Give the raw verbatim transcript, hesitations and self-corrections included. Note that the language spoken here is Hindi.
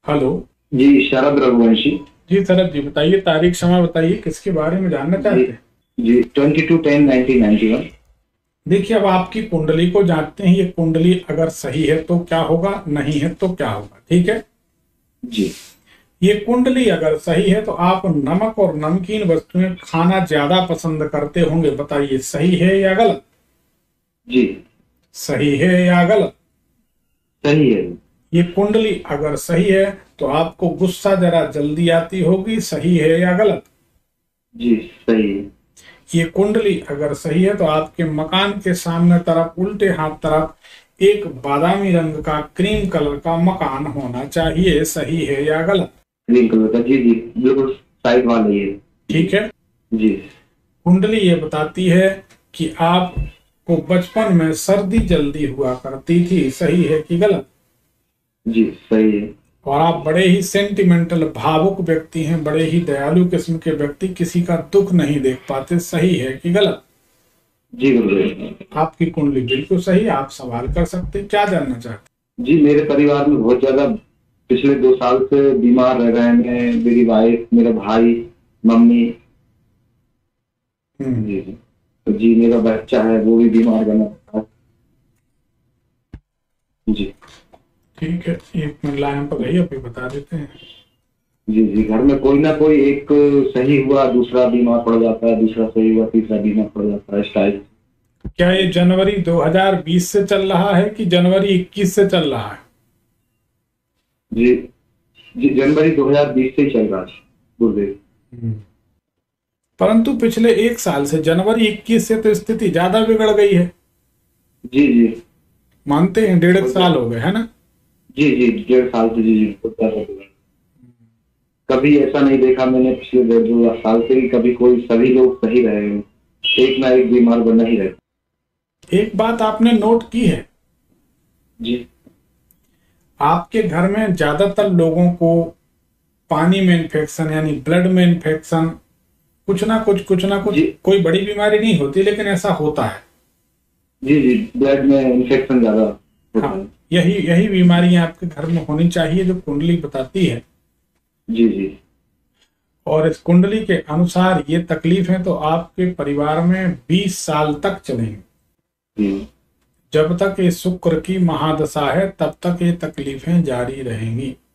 हेलो। जी शरद रघुवंशी। जी शरद जी, बताइए तारीख समय बताइए, किसके बारे में जानना जी चाहते हैं। जी twenty two ten nineteen ninety one. देखिए, अब आपकी कुंडली को जानते हैं, ये कुंडली अगर सही है तो क्या होगा, नहीं है तो क्या होगा, ठीक है। जी ये कुंडली अगर सही है तो आप नमक और नमकीन वस्तुएं खाना ज्यादा पसंद करते होंगे। बताइए सही है या गलत। जी सही है या गलत। सही है। ये कुंडली अगर सही है तो आपको गुस्सा जरा जल्दी आती होगी। सही है या गलत। जी सही है। ये कुंडली अगर सही है तो आपके मकान के सामने तरफ उल्टे हाथ तरफ एक बादामी रंग का क्रीम कलर का मकान होना चाहिए। सही है या गलत। ग्रीन कलर का, जी जी बिल्कुल साइड वाला ही है। जी ठीक है। जी कुंडली ये बताती है कि आपको बचपन में सर्दी जल्दी हुआ करती थी। सही है कि गलत। जी सही है। और आप बड़े ही सेंटिमेंटल भावुक व्यक्ति हैं, बड़े ही दयालु किस्म के व्यक्ति, किसी का दुख नहीं देख पाते। सही है कि गलत। जी बिल्कुल। आपकी कुंडली बिल्कुल सही। आप सवाल कर सकते हैं, क्या जानना चाहते जी मेरे परिवार में बहुत ज्यादा पिछले दो साल से बीमार रह रहे हैं, मेरी वाइफ, मेरा भाई, मम्मी। हैं। हम्म। जी जी तो जी मेरा बच्चा है, वो भी बीमार बना था। जी ठीक है, एक मिनट लाइन पर रहिए, अभी बता देते हैं। जी जी घर में कोई ना कोई एक सही हुआ, दूसरा बीमार पड़ जाता है, दूसरा सही हुआ, तीसरा बीमार पड़ जाता है, इस टाइप। क्या ये जनवरी दो हज़ार बीस से चल रहा है कि जनवरी इक्कीस से चल रहा है। जी जी जनवरी दो हज़ार बीस से ही चल रहा है गुरुदेव। हम्म। परंतु पिछले एक साल से जनवरी इक्कीस से तो स्थिति ज्यादा बिगड़ गई है। जी जी मानते हैं, डेढ़ एक बहुत साल ज्यादा। हो गए, है ना। जी जी डेढ़ साल से, जी जी बहुत ज्यादा हो गया। कभी ऐसा नहीं देखा मैंने पिछले डेढ़ दो साल से कि कभी कोई, सभी लोग सही रहे हैं, एक ना एक बीमार बना ही रहे। एक बात आपने नोट की है, जी आपके घर में ज्यादातर लोगों को पानी में इन्फेक्शन यानी ब्लड में इन्फेक्शन, कुछ ना कुछ कुछ ना कुछ, जी कोई बड़ी बीमारी नहीं होती लेकिन ऐसा होता है। जी जी ब्लड में इन्फेक्शन ज्यादा होता हाँ, है। यही यही बीमारियां आपके घर में होनी चाहिए जो कुंडली बताती है। जी जी और इस कुंडली के अनुसार ये तकलीफें तो आपके परिवार में बीस साल तक चलेंगी। जी जब तक ये शुक्र की महादशा है तब तक ये तकलीफें जारी रहेंगी।